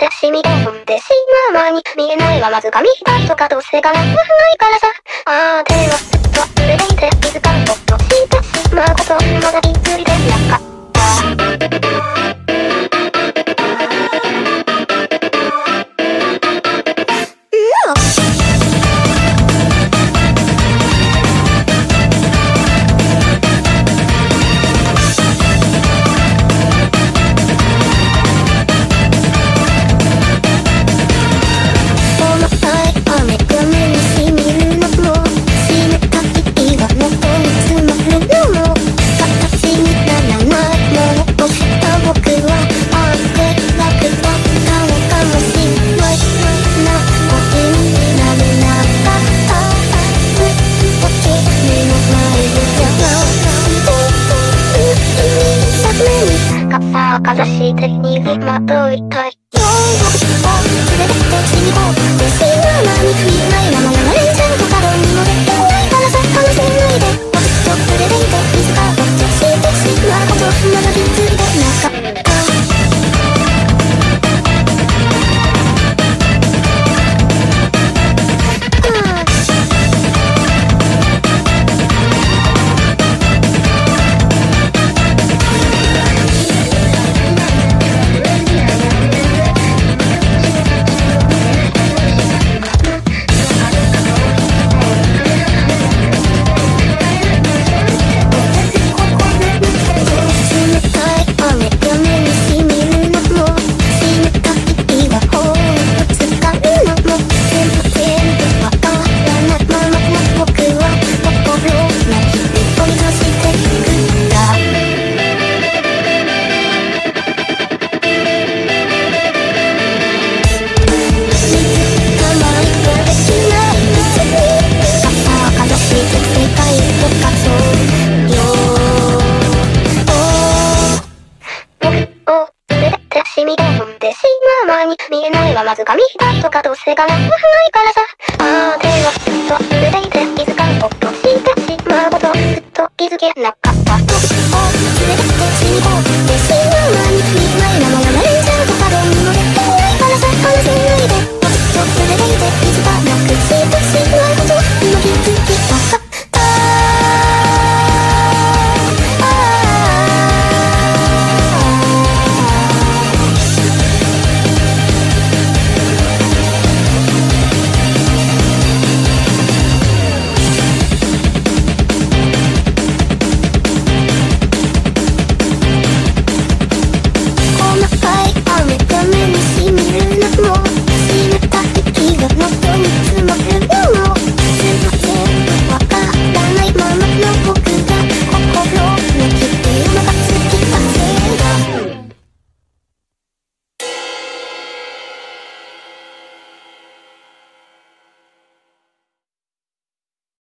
て染み込んでしまう間に見えないはまず紙一重とかどうせがないからさ。手をずっと触れていて気づかんことしてしまうことまだ気づいてなかった。かざして逃げまといたい。全て血に凍ってしまう間に見えないままやられちゃうとかどうにもできないからさ。話せないでもっと触れていていつかぼっちしてしまうことまだ気づいてなかった。染み込んでしまう間に見えないはまず紙一重とかどうせがないからさ。手はずっと触れていて気づかんことしてしまうことずっと気づけなかった。連れてって染み込んでしまう間に見えないままやられちゃうとかどうにもできないからさ。話せないでもっと触れていて気づかなくしてしまうこと今気づきたかった。雨にしみるのも湿った息が喉に詰まる